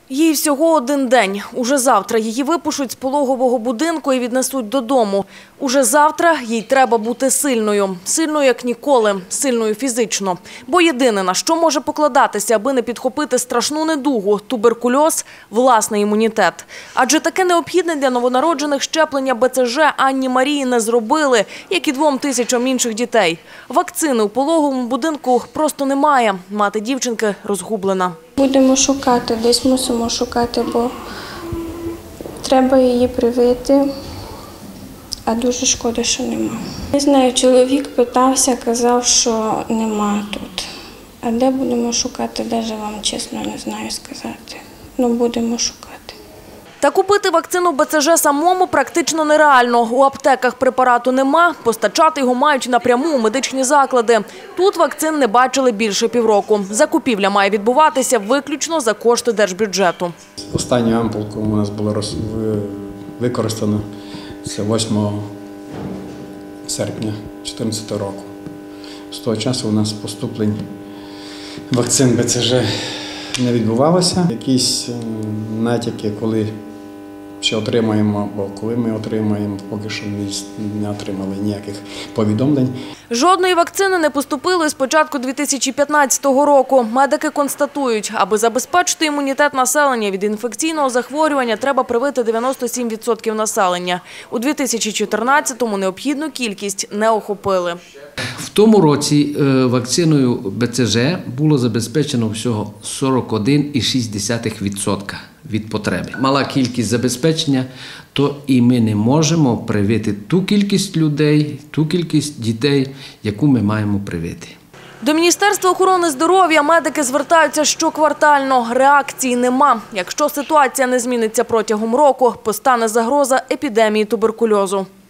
Їй всього один день. Уже завтра її випишуть з пологового будинку і віднесуть додому. Уже завтра їй треба бути сильною. Сильною, як ніколи. Сильною фізично. Бо єдине, на що може покладатися, аби не підхопити страшну недугу – туберкульоз – власний імунітет. Адже таке необхідне для новонароджених щеплення БЦЖ Анні Марії не зробили, як і 2000 інших дітей. Вакцини у пологовому будинку просто немає. Мати дівчинки розгублена. Будемо шукати, десь мусимо шукати, бо треба її привити, а дуже шкода, що нема. Не знаю, чоловік питався, казав, що нема тут. А де будемо шукати, навіть вам чесно не знаю сказати. Ну, будемо шукати. Та купити вакцину БЦЖ самому практично нереально. У аптеках препарату нема, постачати його мають напряму у медичні заклади. Тут вакцин не бачили більше півроку. Закупівля має відбуватися виключно за кошти держбюджету. Останню ампулку у нас було використано це 8 серпня 2014 року. З того часу у нас поступлень вакцин БЦЖ не відбувалося. Якісь натяки, коли ще отримаємо, або коли ми отримаємо, поки що не отримали ніяких повідомлень. Жодної вакцини не поступило з початку 2015 року. Медики констатують, аби забезпечити імунітет населення від інфекційного захворювання, треба привити 97% населення. У 2014-му необхідну кількість не охопили. В тому році вакциною БЦЖ було забезпечено всього 41,6% від потреби. Мала кількість забезпечення, то і ми не можемо привити ту кількість людей, ту кількість дітей, яку ми маємо привити. До Міністерства охорони здоров'я медики звертаються щоквартально. Реакції нема. Якщо ситуація не зміниться протягом року, постане загроза епідемії туберкульозу.